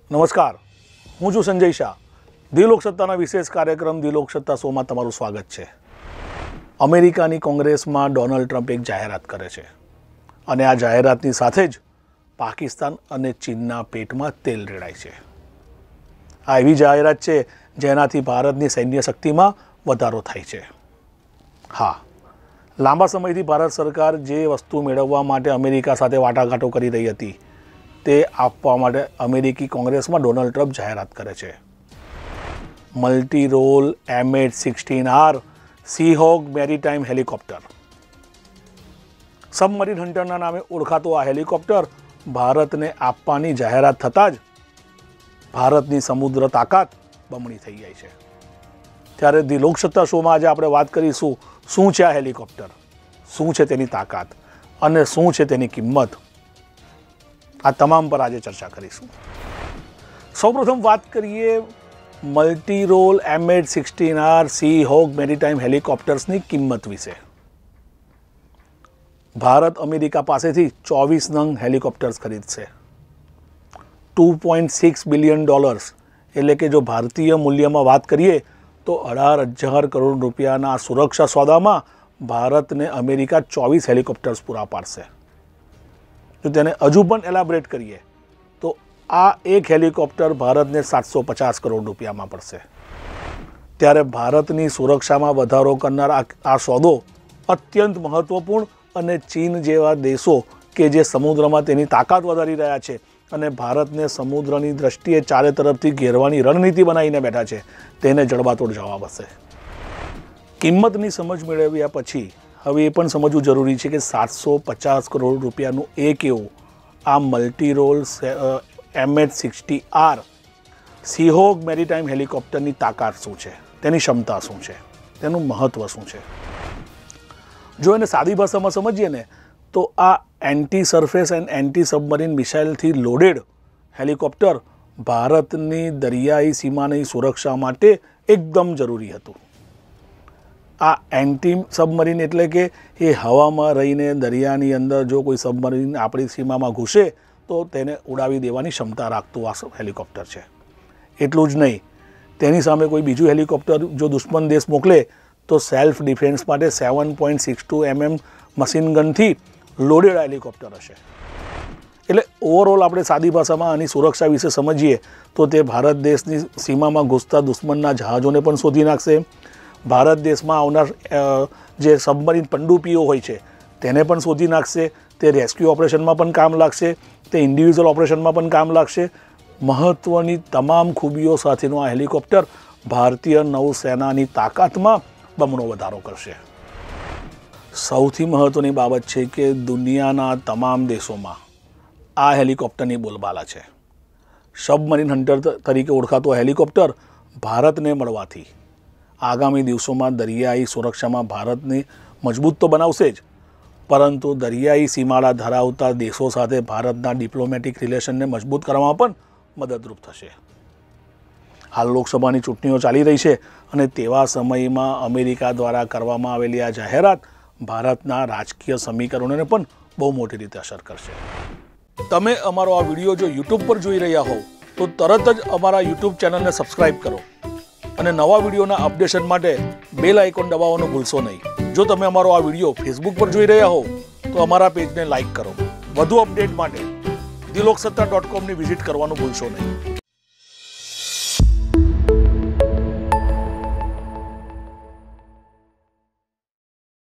નમસ્કાર, હું છું સંજય શાહ. ધી લોકસત્તાના વિશેષ કાર્યક્રમ ધી લોકસત્તા શોમાં તમારું સ્વાગત છે. અમેરિકાની કોંગ્રેસમાં ડોનાલ્ડ ટ્રમ્પ એક જાહેરાત કરે છે અને આ જાહેરાતની સાથે જ પાકિસ્તાન અને ચીનના પેટમાં તેલ રેડાય છે. આ એવી જાહેરાત છે જેનાથી ભારતની સૈન્ય શક્તિમાં વધારો થાય છે. હા, લાંબા સમયથી ભારત સરકાર જે વસ્તુ મેળવવા માટે અમેરિકા સાથે વાટાઘાટો કરી રહી હતી તે આપવા માટે અમેરિકી કોંગ્રેસમાં ડોનાલ્ડ ટ્રમ્પ જાહેરાત કરે છે. Multi role MH-16R Seahawk maritime helicopter. Submarine હન્ટરના નામે ઓળખાતો આ હેલિકોપ્ટર ભારતને આપવાની જાહેરાત થતાં જ ભારતની સમુદ્ર તાકાત બમણી થઈ જાય છે. ત્યારે ધી લોકસત્તા શોમાં આજે આપણે વાત કરીશું શું છે આ હેલિકોપ્ટર, શું છે તેની તાકાત અને શું છે તેની કિંમત. આ તમામ પર આજે ચર્ચા કરીશું. સૌપ્રથમ વાત કરીએ multi role MH-16R Seahawk maritime હેલિકોપ્ટર્સની કિંમત વિશે. ભારત અમેરિકા પાસેથી 24 નંગ હેલિકોપ્ટર્સ ખરીદશે. $2.6 બિલિયન, એટલે કે જો ભારતીય મૂલ્યમાં વાત કરીએ તો 18,000 કરોડ રૂપિયાના સુરક્ષા સોદામાં ભારતને અમેરિકા 24 હેલિકોપ્ટર્સ પૂરા પાડશે. જો તેને હજુ પણ એલાબરેટ કરીએ તો આ એક હેલિકોપ્ટર ભારતને 750 કરોડ રૂપિયામાં પડશે. ત્યારે ભારતની સુરક્ષામાં વધારો કરનાર આ સોદો અત્યંત મહત્વપૂર્ણ અને ચીન જેવા દેશો કે જે સમુદ્રમાં તેની તાકાત વધારી રહ્યા છે અને ભારતને સમુદ્રની દ્રષ્ટિએ ચારે તરફથી ઘેરવાની રણનીતિ બનાવીને બેઠા છે તેને જડબાતોડ જવાબ હશે. કિંમતની સમજ મેળવ્યા પછી હવે એ પણ સમજવું જરૂરી છે કે 750 કરોડ રૂપિયાનું એક એવું આ multi role MH-16R Seahawk maritime હેલિકોપ્ટરની તાકાત શું છે, તેની ક્ષમતા શું છે, તેનું મહત્ત્વ શું છે. જો એને સાદી ભાષામાં સમજીએ ને તો આ anti surface and anti submarine મિસાઇલથી લોડેડ હેલિકોપ્ટર ભારતની દરિયાઈ સીમાની સુરક્ષા માટે એકદમ જરૂરી હતું. આ એન્ટી સબમરીન એટલે કે એ હવામાં રહીને દરિયાની અંદર જો કોઈ સબમરીન આપણી સીમામાં ઘૂસે તો તેને ઉડાવી દેવાની ક્ષમતા રાખતું આ હેલિકોપ્ટર છે. એટલું જ નહીં, તેની સામે કોઈ બીજું હેલિકોપ્ટર જો દુશ્મન દેશ મોકલે તો સેલ્ફ ડિફેન્સ માટે 7.62 mm મશીન ગનથી લોડેડ હેલિકોપ્ટર હશે. એટલે ઓવરઓલ આપણે સાદી ભાષામાં આની સુરક્ષા વિશે સમજીએ તો તે ભારત દેશની સીમામાં ઘૂસતા દુશ્મનના જહાજોને પણ શોધી નાખશે. ભારત દેશમાં આવનાર જે સબમરીન પનડુબ્બીઓ હોય છે તેને પણ શોધી નાખશે. તે રેસ્ક્યુ ઓપરેશનમાં પણ કામ લાગશે, તે ઇન્ડિવિજ્યુઅલ ઓપરેશનમાં પણ કામ લાગશે. મહત્ત્વની તમામ ખૂબીઓ સાથેનું આ હેલિકોપ્ટર ભારતીય નૌસેનાની તાકાતમાં બમણો વધારો કરશે. સૌથી મહત્ત્વની બાબત છે કે દુનિયાના તમામ દેશોમાં આ હેલિકોપ્ટરની બોલબાલા છે. સબમરીન હન્ટર તરીકે ઓળખાતો હેલિકોપ્ટર ભારતને મળવાથી આગામી દિવસોમાં દરિયાઈ સુરક્ષામાં ભારતની મજબૂત તો બનાવશે જ, પરંતુ દરિયાઈ સીમાડા ધરાવતા દેશો સાથે ભારતના ડિપ્લોમેટિક રિલેશનને મજબૂત કરવામાં પણ મદદરૂપ થશે. હાલ લોકસભાની ચૂંટણીઓ ચાલી રહી છે અને તેવા સમયમાં અમેરિકા દ્વારા કરવામાં આવેલી આ જાહેરાત ભારતના રાજકીય સમીકરણોને પણ બહુ મોટી રીતે અસર કરશે. તમે અમારો આ વિડીયો જો યુટ્યુબ પર જોઈ રહ્યા હોવ તો તરત જ અમારા યુટ્યુબ ચેનલને સબસ્ક્રાઈબ કરો અને નવા વિડીયોના અપડેશન માટે બેલ આઇકોન દબાવવાનું ભૂલશો નહીં. જો તમે અમારો આ વિડીયો ફેસબુક પર જોઈ રહ્યા હોવ તો અમારા પેજને લાઇક કરો. વધુ અપડેટ માટે theloksutta.com ની વિઝિટ કરવાનું ભૂલશો નહીં.